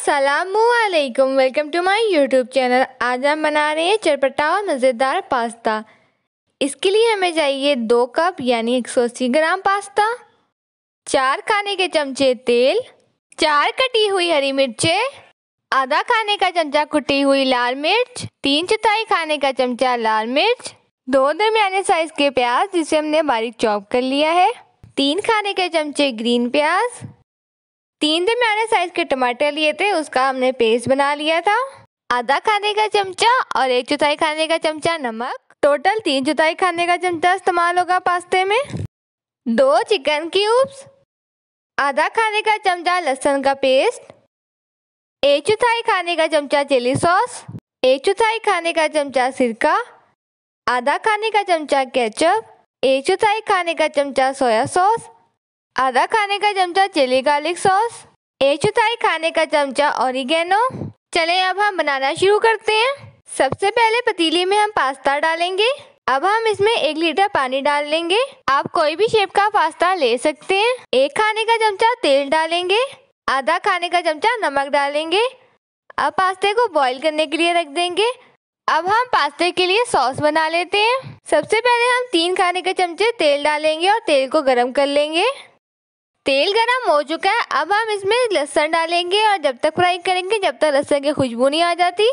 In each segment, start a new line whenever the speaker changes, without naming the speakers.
अस्सलामुअलैकुम, welcome to my YouTube channel. आज हम बना रहे हैं चटपटा और मज़ेदार पास्ता। इसके लिए हमें चाहिए 2 कप यानी 180 ग्राम पास्ता, 4 खाने के चमचे तेल, 4 कटी हुई हरी मिर्चें, आधा खाने का चमचा कुटी हुई लाल मिर्च, 3/4 खाने का चमचा लाल मिर्च, 2 दरमियाने साइज के प्याज जिसे हमने बारीक चॉप कर लिया है, 3 खाने के चमचे ग्रीन प्याज, 3 दरमियाने साइज के टमाटर लिए थे, उसका हमने पेस्ट बना लिया था, आधा खाने का चमचा और 1/4 खाने का चमचा नमक, टोटल 3/4 खाने का चमचा इस्तेमाल होगा पास्ते में, 2 चिकन क्यूब्स, आधा खाने का चमचा लहसुन का पेस्ट, 1/4 खाने का चमचा चिली सॉस, 1/4 खाने का चमचा सिरका, आधा खाने का चमचा केचप, 1/4 खाने का चमचा सोया सॉस, आधा खाने का चमचा चिली गार्लिक सॉस, 1/4 खाने का चमचा ऑरिगेनो। चलें अब हम बनाना शुरू करते हैं। सबसे पहले पतीली में हम पास्ता डालेंगे। अब हम इसमें 1 लीटर पानी डाल लेंगे। आप कोई भी शेप का पास्ता ले सकते हैं। 1 खाने का चमचा तेल डालेंगे, आधा खाने का चमचा नमक डालेंगे। अब पास्ते को बॉईल करने के लिए रख देंगे। अब हम पास्ते के लिए सॉस बना लेते हैं। सबसे पहले हम 3 खाने के चमचे तेल डालेंगे और तेल को गरम कर लेंगे। तेल गरम हो चुका है। अब हम इसमें लहसुन डालेंगे और जब तक फ्राई करेंगे जब तक लहसुन की खुशबू नहीं आ जाती।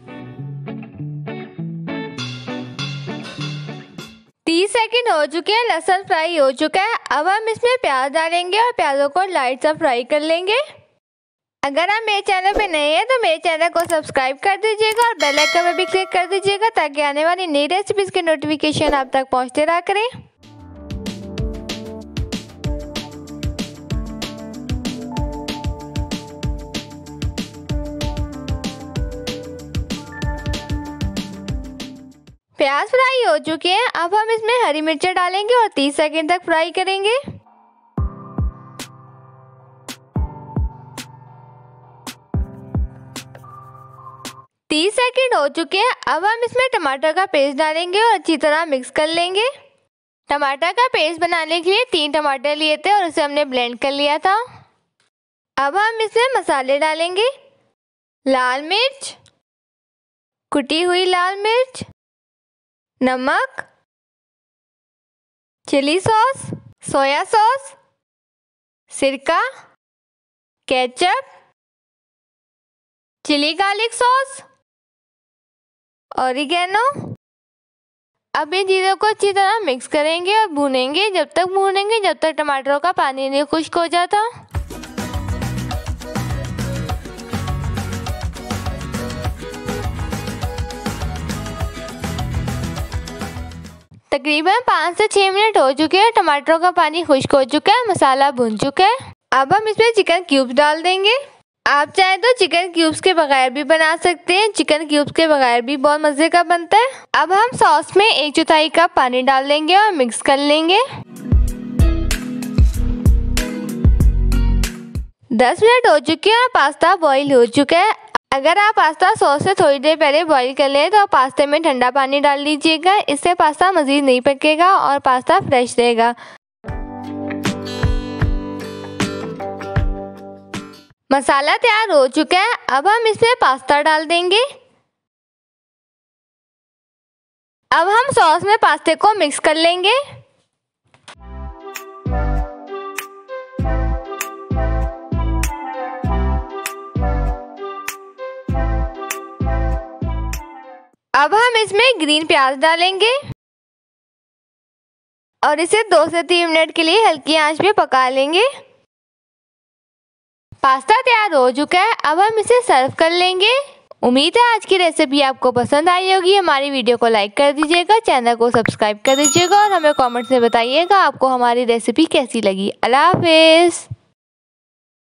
30 सेकंड हो चुके हैं, लहसुन फ्राई हो चुका है। अब हम इसमें प्याज डालेंगे और प्याजों को लाइट सा फ्राई कर लेंगे। अगर आप मेरे चैनल पे नए हैं तो मेरे चैनल को सब्सक्राइब कर दीजिएगा और बेल आइकन में भी क्लिक कर दीजिएगा ताकि आने वाली नई रेसिपीज के नोटिफिकेशन आप तक पहुंचते रहा करें। प्याज फ्राई हो चुके हैं। अब हम इसमें हरी मिर्चें डालेंगे और 30 सेकंड तक फ्राई करेंगे। तीस सेकंड हो चुके हैं। अब हम इसमें टमाटर का पेस्ट डालेंगे और अच्छी तरह मिक्स कर लेंगे। टमाटर का पेस्ट बनाने के लिए 3 टमाटर लिए थे और उसे हमने ब्लेंड कर लिया था। अब हम इसमें मसाले डालेंगे। लाल मिर्च, कुटी हुई लाल मिर्च, नमक, चिली सॉस, सोया सॉस, सिरका, ketchup, chilli garlic sauce, oregano. अब इन चीज़ों को अच्छी तरह मिक्स करेंगे और भूनेंगे जब तक टमाटरों का पानी नहीं खुश्क हो जाता। तकरीबन 5 से 6 मिनट हो चुके हैं। टमाटरों का पानी खुश्क हो चुका है, मसाला भुन चुका है। अब हम इसमें चिकन क्यूब्स डाल देंगे। आप चाहें तो चिकन क्यूब्स के बगैर भी बना सकते हैं। चिकन क्यूब्स के बगैर भी बहुत मज़े का बनता है। अब हम सॉस में 1/4 कप पानी डाल देंगे और मिक्स कर लेंगे। 10 मिनट हो चुके हैं और पास्ता बॉईल हो चुका है। अगर आप पास्ता सॉस से थोड़ी देर पहले बॉईल कर लें तो पास्ते में ठंडा पानी डाल दीजिएगा। इससे पास्ता मज़ीद नहीं पकेगा और पास्ता फ्रेश रहेगा। मसाला तैयार हो चुका है। अब हम इसमें पास्ता डाल देंगे। अब हम सॉस में पास्ते को मिक्स कर लेंगे। अब हम इसमें ग्रीन प्याज डालेंगे और इसे 2 से 3 मिनट के लिए हल्की आंच पे पका लेंगे। पास्ता तैयार हो चुका है। अब हम इसे सर्व कर लेंगे। उम्मीद है आज की रेसिपी आपको पसंद आई होगी। हमारी वीडियो को लाइक कर दीजिएगा, चैनल को सब्सक्राइब कर दीजिएगा और हमें कमेंट्स में बताइएगा आपको हमारी रेसिपी कैसी लगी। अल्लाह हाफिज़।